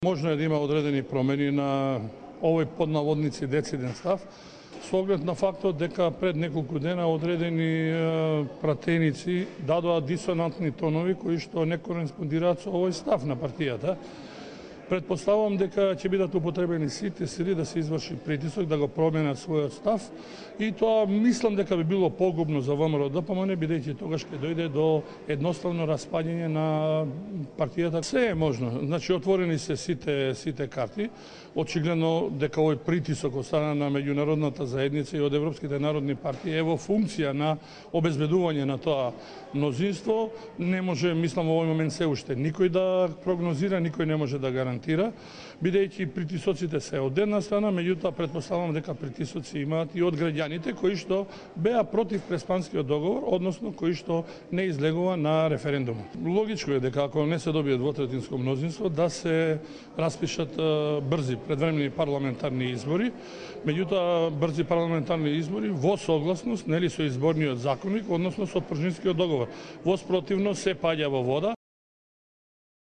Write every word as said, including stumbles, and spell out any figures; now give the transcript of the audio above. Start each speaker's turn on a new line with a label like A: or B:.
A: Можно е да има одредени промени на овој под наводници дециден став, со оглед на фактот дека пред неколку дена одредени е, пратеници дадоа дисонантни тонови кои што не кореспондираат со овој став на партијата. Предпоставувам дека ќе бидат употребени сите сили да се изврши притисок да го променат својот став и тоа мислам дека би било погубно за ВМРО-ДПМН, бидејќи тогаш ќе дојде до едноставно распаѓање на партијата. Се е можно, значи отворени се сите сите карти. Очигледно дека овој притисок од страна на меѓународната заедница и од европските народни партии е во функција на обезбедување на тоа мнозинство. Не може, мислам, во овој момент се уште никој да прогнозира, никој не може да гарантира, бидејќи притисоците се од една страна, меѓутоа претпоставувам дека притисоци имаат и од граѓаните кои што беа против Преспанскиот договор, односно кои што не излегува на референдумот. Логичко е дека ако не се добие двотретинско мнозинство, да се распишат брзи предвремени парламентарни избори, меѓутоа брзи парламентарни избори во согласност нели со изборниот законник, односно со Пржинскиот договор. Во спротивно се паѓа во вода.